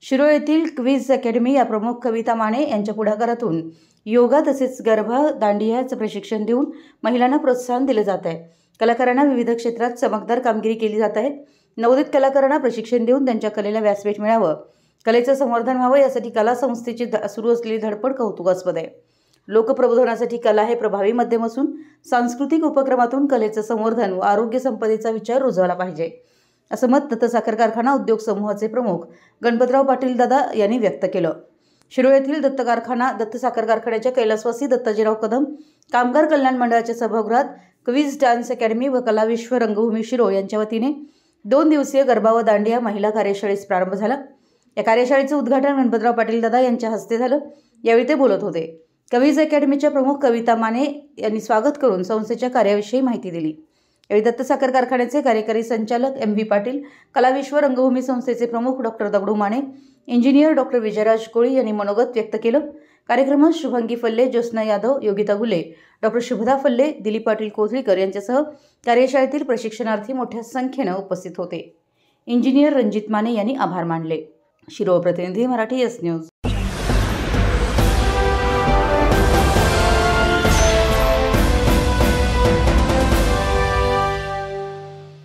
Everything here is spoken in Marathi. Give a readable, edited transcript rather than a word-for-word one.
शिरोळ येथील क्विज अकॅडमी या प्रमुख कविता माने यांच्या पुढाकारातून योगा तसेच गरबा दांडियाचं प्रशिक्षण देऊन महिलांना प्रोत्साहन दिले जात आहे। कलाकारांना विविध क्षेत्रात चमकदार कामगिरी केली जात आहे। नवोदित कलाकारांना प्रशिक्षण देऊन त्यांच्या कलेला व्यासपीठ मिळावं, कलेचं संवर्धन व्हावं यासाठी कला संस्थेची सुरू असलेली धडपड कौतुकास्पद आहे। लोकप्रबोधनासाठी कला हे प्रभावी माध्यम असून सांस्कृतिक उपक्रमातून कलेचं संवर्धन व आरोग्य संपदेचा विचार रुजवला पाहिजे, असं मत दत्त साखर कारखाना उद्योग समूहाचे प्रमुख गणपतराव पाटील दादा यांनी व्यक्त केलं। शिरोळ येथील दत्त साखर कारखान्याच्या कैलासवासी दत्ताजीराव कदम कामगार कल्याण मंडळाच्या सभागृहात क्विज डान्स अकॅडमी व कला विश्व रंगभूमी शिरोळ यांच्या वतीने 2 दिवसीय गरबा व दांडिया महिला कार्यशाळेस प्रारंभ झाला। या कार्यशाळेचे उद्घाटन गणपतराव पाटील दादा यांच्या हस्ते झालं। यावेळी ते बोलत होते। क्विज अकॅडमीच्या प्रमुख कविता माने यांनी स्वागत करून संस्थेच्या कार्याविषयी माहिती दिली। यावेळी दत्त साखर कारखान्याचे कार्यकारी संचालक MV पाटील, कला विश्व रंगभूमी संस्थेचे प्रमुख डॉ. दगडू माने, इंजिनियर डॉ. विजयराज कोळी यांनी मनोगत व्यक्त केलं। कार्यक्रमात शुभंगी फल्ले, ज्योत्स्ना यादव, योगिता गुले, डॉ. शुभदा फल्ले, दिलीप पाटील कोथळीकर यांच्यासह कार्यशाळेतील प्रशिक्षणार्थी मोठ्या संख्येने उपस्थित होते। इंजिनियर रणजित माने यांनी आभार मानले। शिरोळ प्रतिनिधी मराठी S न्यूज।